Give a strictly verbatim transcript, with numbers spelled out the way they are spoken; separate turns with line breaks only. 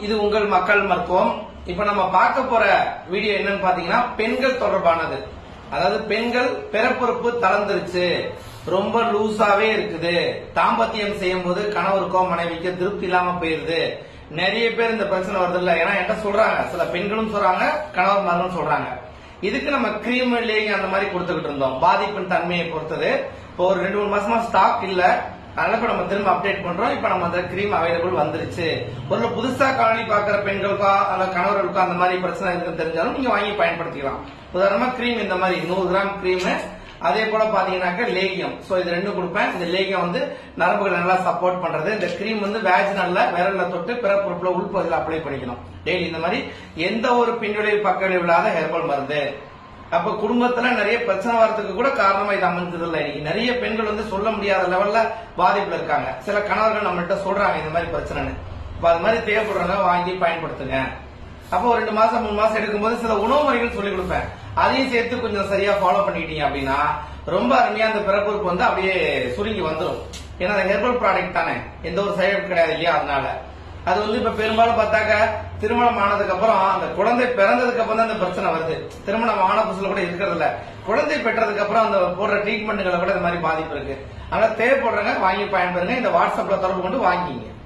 இது உங்கள் மக்கள் மருத்துவம். இப்ப நம்ம பார்க்க போற வீடியோ என்னன்னு பாத்தீங்கன்னா பெண்கள் தொடர்பானது. அதாவது பெண்கள் பிறப்புறுப்பு தளர்ந்துருச்சு, ரொம்ப லூசாவே இருக்குது, தாம்பத்தியம் செய்யும் போது கணவருக்கோ மனைவிக்கோ திருப்தி இல்லாம போயிருது. நிறைய பேர் இந்த பிரச்சனை வருது இல்ல, ஏன்னா என்கிட்ட சொல்றாங்க, சில பெண்களும் சொல்றாங்க, கணவன்மார்களும் சொல்றாங்க. இதுக்கு நம்ம கிரீம் லேகிங் அந்த மாதிரி கொடுத்துக்கிட்டு இருந்தோம், பாதிப்பின் தன்மையை பொறுத்தது. இப்போ ஒரு ரெண்டு மூணு மாசமா ஸ்டாக் இல்ல, அதனால இப்ப நம்ம திரும்ப அப்டேட் பண்றோம். இப்ப நம்ம அந்த கிரீம் அவைலபிள் வந்துருச்சு. ஒரு புதுசா காலனி பாக்குற பெண்களுக்கோ அல்ல கணவர்களுக்கோ அந்த மாதிரி பிரச்சனை இருக்குன்னு தெரிஞ்சாலும் நீங்க வாங்கி பயன்படுத்திக்கலாம். உதாரணமா கிரீம் இந்த மாதிரி நூறு கிராம் கிரீம், அதே போல பாத்தீங்கன்னாக்க லேகியம். சோ இது ரெண்டும் கொடுப்பேன். இந்த லேகியம் வந்து நரம்புகளை நல்லா சப்போர்ட் பண்றது. இந்த கிரீம் வந்து வேஜினல்ல விரல்ல தொட்டு பிறப்புறுப்புல உள்பகுதியில் அப்ளை பண்ணிக்கணும் டெய்லி. இந்த மாதிரி எந்த ஒரு பின்விளைவு பக்க விளைவு இல்லாத ஹெர்பல் மருந்து. அப்ப குடும்பத்துல நிறைய பிரச்சனை வரதுக்கு கூட காரணமா இது அமைஞ்சது இல்ல. இன்னைக்கு நிறைய பெண்கள் வந்து சொல்ல முடியாத லெவல்ல பாதிப்புல இருக்காங்க. சில கணவர்கள் நம்மள்கிட்ட சொல்றாங்க இந்த மாதிரி பிரச்சனைன்னு. அப்ப அது மாதிரி தேவைப்படுறவங்க வாங்கி பயன்படுத்துங்க. அப்போ ஒரு ரெண்டு மாசம் மூணு மாசம் எடுக்கும்போது சில உணவு முறைகள் சொல்லி கொடுப்பேன். அதையும் சேர்த்து கொஞ்சம் சரியா ஃபாலோ பண்ணிட்டீங்க அப்படின்னா ரொம்ப அருமையா அந்த பிறப்புறுப்பு வந்து அப்படியே சுருங்கி வந்துடும். ஏன்னா ஹெர்பல் ப்ராடக்ட் தானே, எந்த ஒரு சைடு எஃபெக்ட் கிடையாது இல்லையா. அதனால அது வந்து இப்ப பெரும்பாலும் பார்த்தாக்க திருமணம் ஆனதுக்கு அப்புறம் அந்த குழந்தை பிறந்ததுக்கு அப்புறம் தான் இந்த பிரச்சனை வருது. திருமணம் ஆன புதுசுல கூட இருக்கிறது இல்ல, குழந்தை பெற்றதுக்கு அப்புறம் அந்த போடுற ட்ரீட்மெண்ட்களை கூட இந்த மாதிரி பாதிப்பு இருக்கு. அதனால தேவைப்படுறவங்க வாங்கி பயன்படுங்க. இந்த வாட்ஸ்அப்ல தொடர்பு கொண்டு வாங்கிங்க.